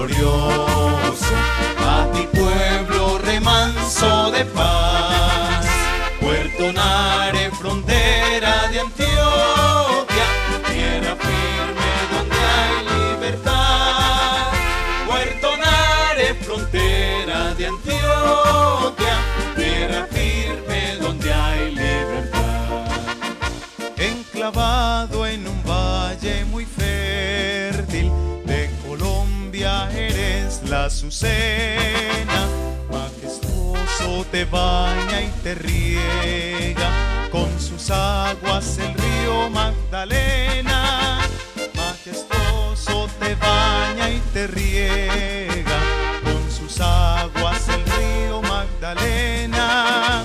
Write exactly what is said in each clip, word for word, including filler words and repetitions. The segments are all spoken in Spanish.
glorioso, a ti pueblo remanso de paz. Puerto Nare, frontera de Antioquia, tierra firme donde hay libertad. Puerto Nare, frontera de Antioquia, tierra firme donde hay libertad. Enclavado en un valle muy fértil de Colombia, eres la azucena. Majestuoso te baña y te riega con sus aguas el río Magdalena. Majestuoso te baña y te riega con sus aguas el río Magdalena.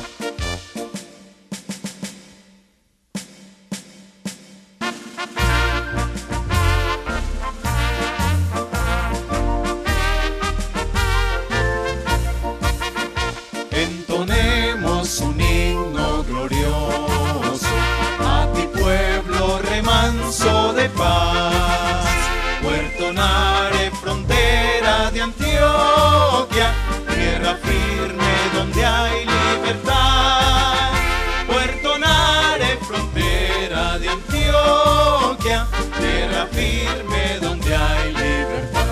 Entonemos un himno glorioso a ti pueblo remanso de paz. Puerto Nare, frontera de Antioquia, tierra firme donde hay libertad. Puerto Nare, frontera de Antioquia, tierra firme donde hay libertad.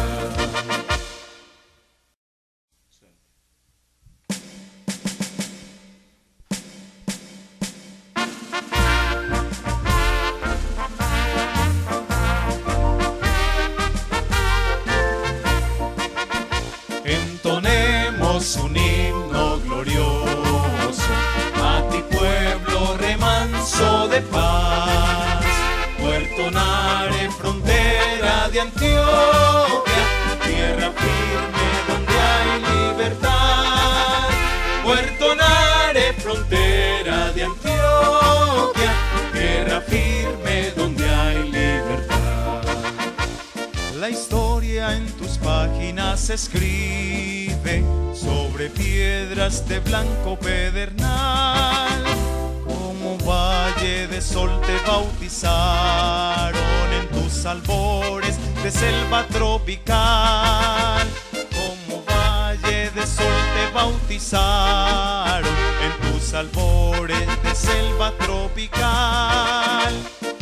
Entonemos un himno glorioso a ti pueblo remanso de paz. Puerto Nare, frontera de Antioquia, tierra firme donde hay libertad. Puerto Nare, frontera de Antioquia, tierra firme donde hay libertad. La historia en tus páginas se escribe sobre piedras de blanco pedernal. Como valle de sol te bautizaron en tus albores de selva tropical. Como valle de sol te bautizaron en tus albores de selva tropical.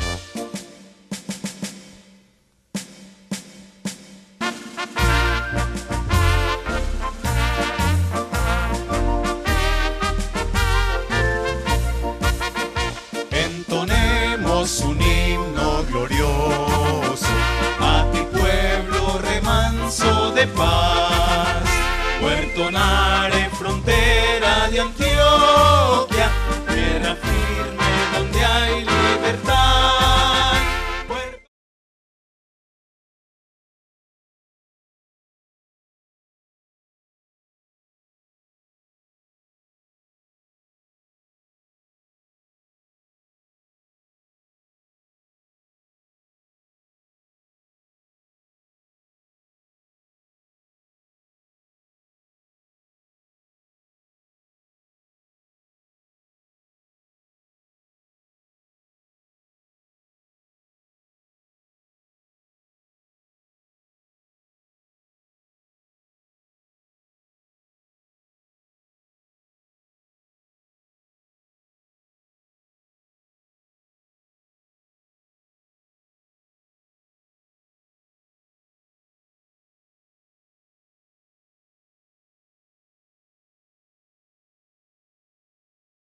Entonemos un himno glorioso a ti pueblo remanso de paz. Puerto Nare,